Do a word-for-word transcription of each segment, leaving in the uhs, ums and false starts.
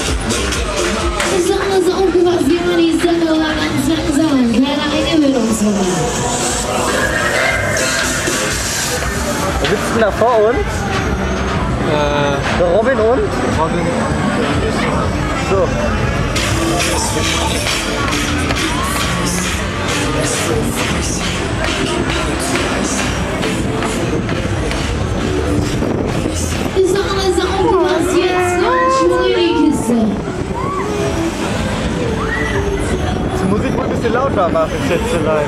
ist doch alles aufgewacht, wie man die Sendung ganz langsam. Kleiner Eingewöhnungsmoment. Wer sitzt denn da vor uns? Äh, Der Robin und? Robin. So. Ist doch alles aufgewacht, jetzt Schwung in die Kiste. Die Musik wohl ein bisschen lauter machen, Schätzelein.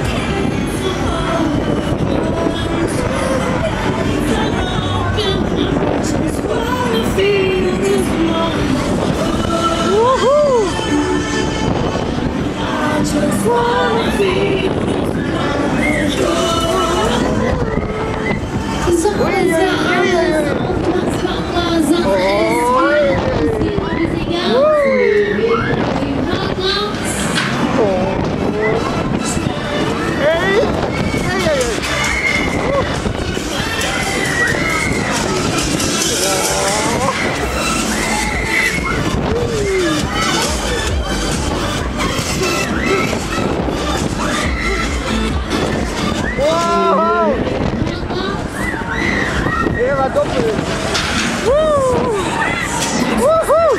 Doppel. Woo! Woohoo!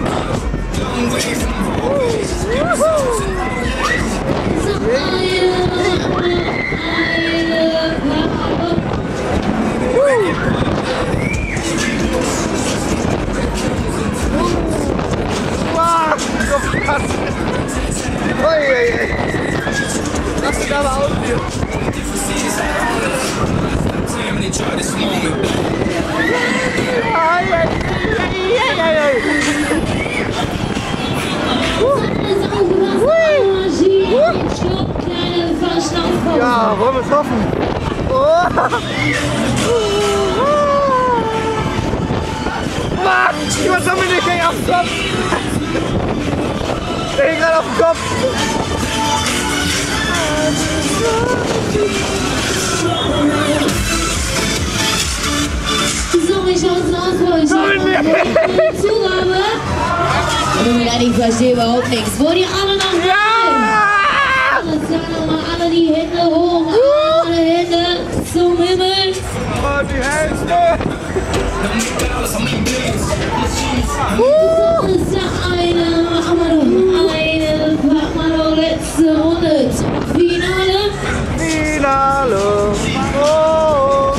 Wow, so krass. Oi, oi, oi. Lass mich aber aus hier. Ja, wollen wir es hoffen? Oh. Mann, was haben wir nicht gleich auf den Kopf? Der hing gerade auf dem Kopf. So, ich schaut's aus für euch. Zugabe. Und ich verstehe überhaupt nichts. Wo die alle noch rein? Ja! Alles klar, nochmal alle die Hände hoch. Alle Hände zum Himmel. Und die Hälfte. So ist ja eine. Machen wir noch eine. Packen wir noch letzte Runde zum Finale. Finale. Oh.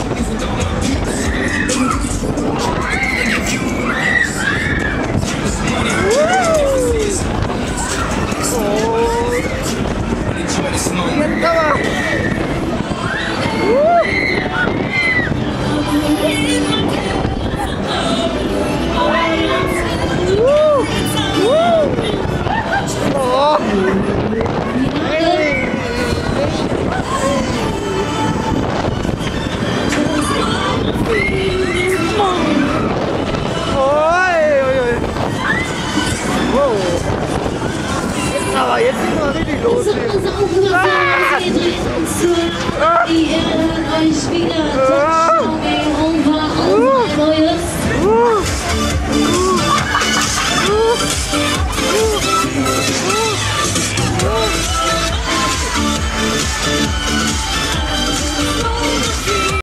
Aber jetzt ist mal richtig los. So, also auch ah! Die Erde hat euch wieder.